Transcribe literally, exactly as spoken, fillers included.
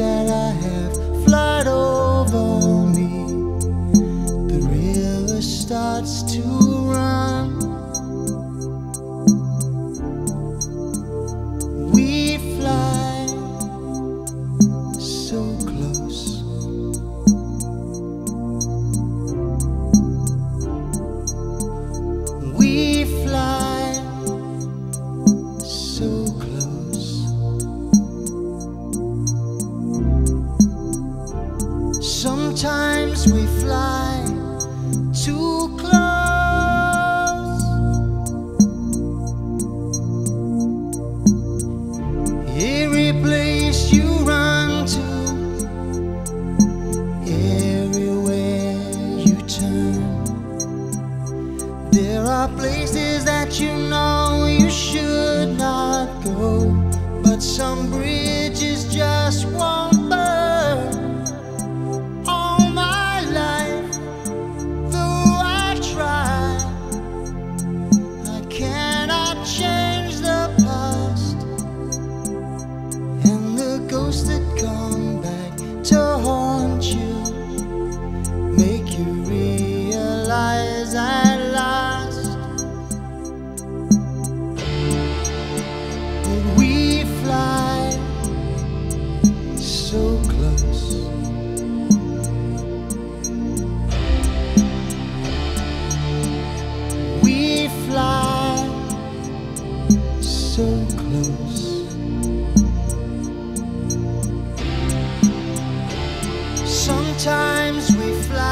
that I have flood over me, the river starts to run. We fly so close. We fly so close. Sometimes we fly too close. Every place you run to, everywhere you turn, there are places that you know you should not go, but some bridges just won't burn. All my life, though I try, I cannot change the past, and the ghosts that come back to haunt you make you realize at last that we fly so close. We fly so close. Sometimes we fly